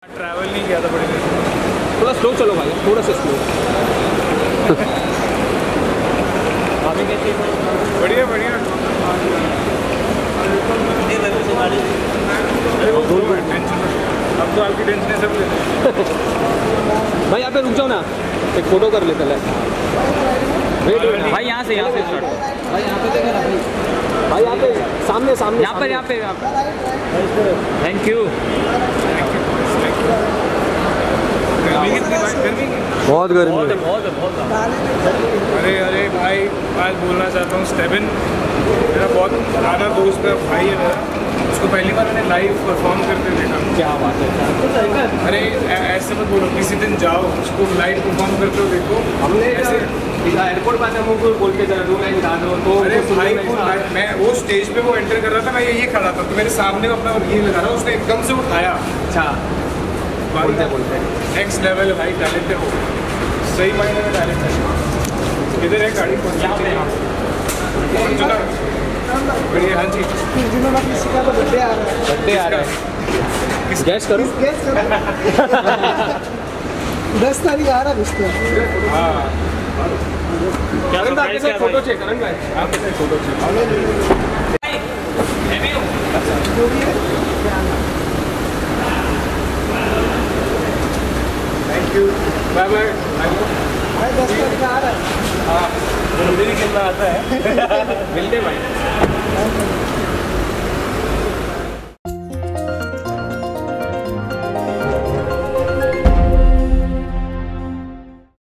Travel नहीं किया था बड़े दिन से। थोड़ा स्लो चलो भाई, थोड़ा सा स्लो। बढ़िया बढ़िया। अब तो आपकी टेंशन सब लेते हैं। भाई यहाँ पे रुक जाओ ना, एक फोटो कर लेते हैं। भाई यहाँ से स्टार्ट। भाई यहाँ पे देखा ना भाई, यहाँ पे सामने सामने यहाँ पे थैंक यू। बहुत गर्मी है। अरे अरे भाई, आज बोलना चाहता हूँ स्टेबिन मेरा बहुत पुराना दोस्त है, भाई है मेरा। उसको पहली बार मैंने लाइव परफॉर्म करते देखा। क्या बात है। अरे ऐसे मत बोलो, किसी दिन जाओ उसको लाइव परफॉर्म करते हो देखो। हमने ऐसे एयरपोर्ट पर हमको बोल के जरा 2 लाइन गा दो तो। अरे भाई मैं वो स्टेज पे वो एंटर कर रहा था, मैं ये खड़ा था तो मेरे सामने अपना ये लगा रहा, उसने एकदम से उठाया। अच्छा बोलते नेक्स्ट लेवल भाई, टैलेंट है वो, सही मायने में टैलेंट है। किधर है गाड़ी? बढ़िया। हाँ जी, बर्थडे आ रहा है। गैस करो 10 तारीख आ रहा है रिश्ते। हाँ करण भाई से फोटो चेक, करण भाई आपके साथ photo check. Thank you, bye bye. भाई 10 तारीख आ रहा है। हाँ मुझे भी खेलना आता है। मिलते भाई।